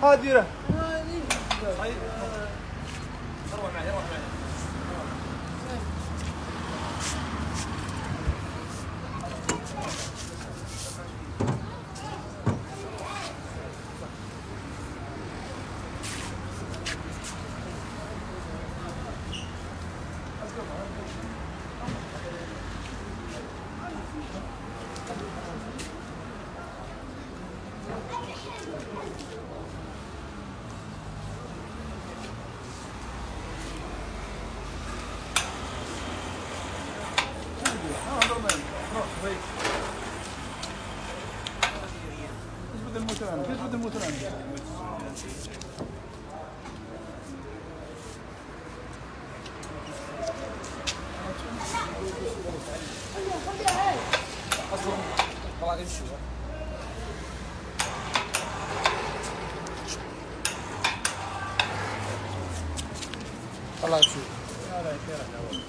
غادره. كيف بده الموتران؟ الله يشوف. لا خير على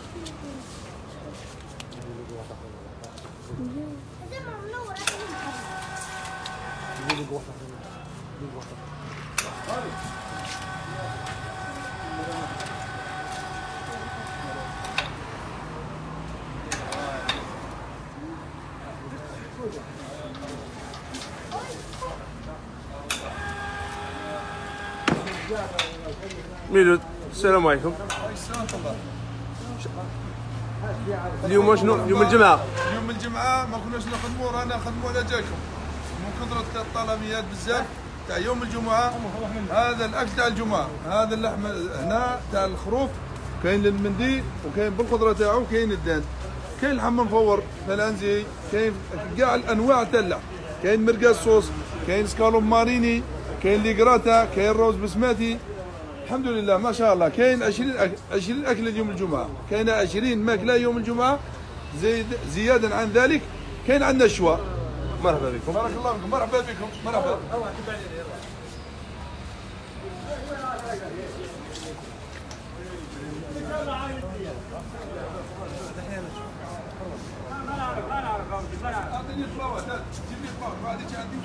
ميلود. السلام عليكم. اليوم شنو؟ يوم الجمعة. يوم الجمعة ما كناش نخدموا، رانا نخدموا على جاكم من كثرة الطلبيات بزاف تاع يوم الجمعة. هذا الأكل تاع الجمعة، هذا اللحم هنا تاع الخروف، كاين المندي وكاين بالخضرة تاعو، كاين الدان، كاين لحم مفور فلانزي، كاين كاع الأنواع تاع اللحم، كاين مرقاس صوص، كاين سكالوب ماريني، كاين ليغراتا، كاين روز بسماتي. الحمد لله ما شاء الله. كاين 20 أكلة يوم الجمعة، كاين 20 ماكلة يوم الجمعة. زيادا عن ذلك كاين عندنا الشواء. مرحبا بكم. بارك الله فيكم. مرحبا بكم. مرحبا. اعطيني الفلاوة، جيب لي الفلاوة بعد عندي.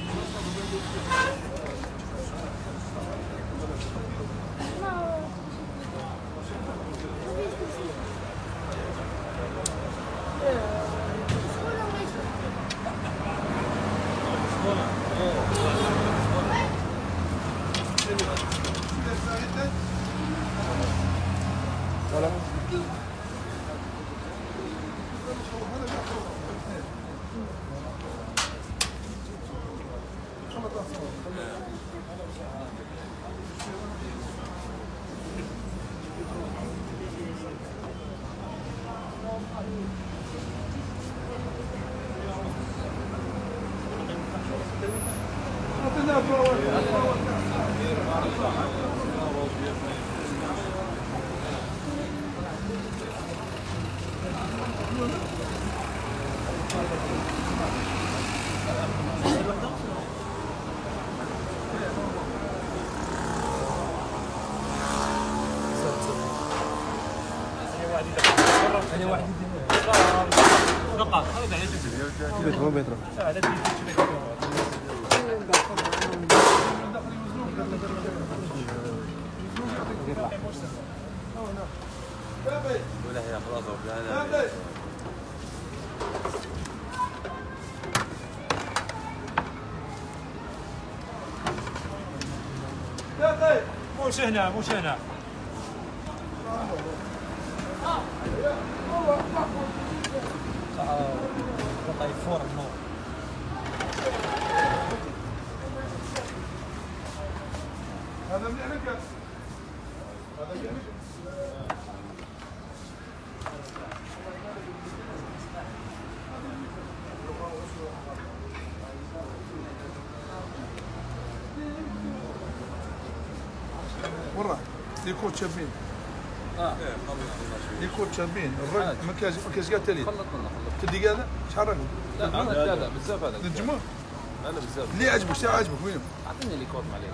ولا هي خلاص مش هنا مش هنا. والله يفور النور. هذا منيح لك. هذا منيح لك. ورا ليكوت شابين. ليكوت شابين. الرجل مكاز قال تالي. خلطنا تدي هذا شحال راكم؟ لا بزاف هذا. نجمو؟ لا بزاف. اللي عجبك شنو عجبك وينهم؟ اعطيني ليكوت معليش.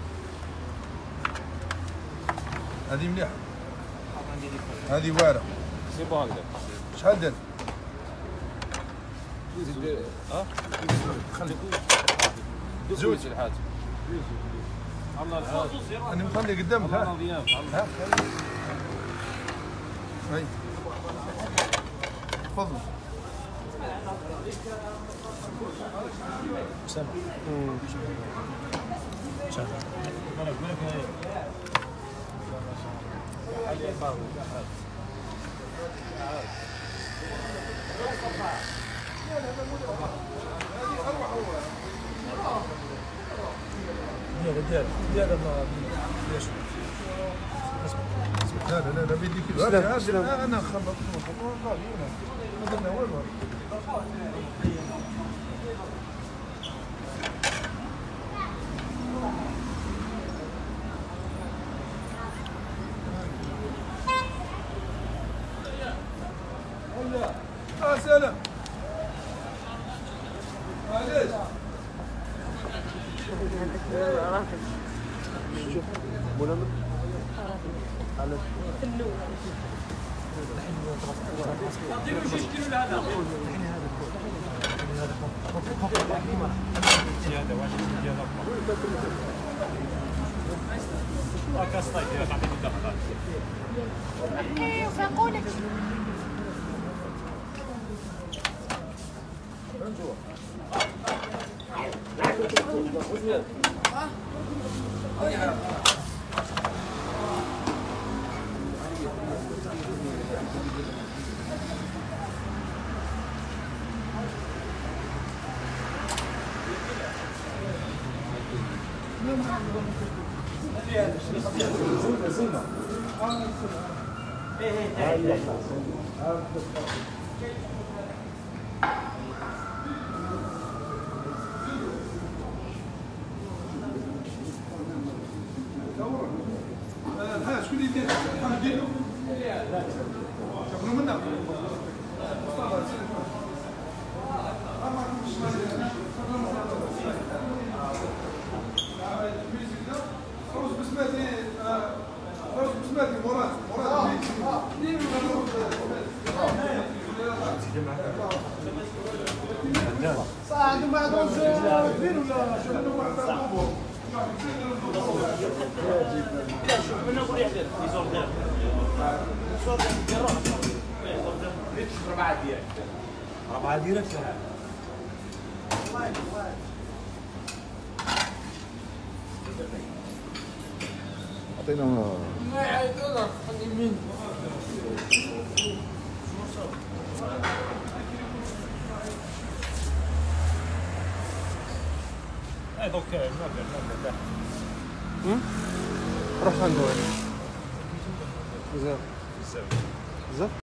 هذه مليحة. هذه واعرة. سيبوا هكذا. شحال درهم؟ ها؟ خلي زوج الحاج. الله العاد. انا مخلي قدامك. الله ضياف. ها هاي تفضل. سامع. سامع. انا اقول لك لا بيديك انا خلصت ما درنا والو. سلام. معليش. منمر على شكون اللي يدير؟ نديرو؟ شكون منا؟ روز بسماتي مراد صح عندهم ما عندهمش كبير ولا شنو؟ ربعة ديرك اعطينا ما يعيطوا اليمين دوك روح عنده بزاف بزاف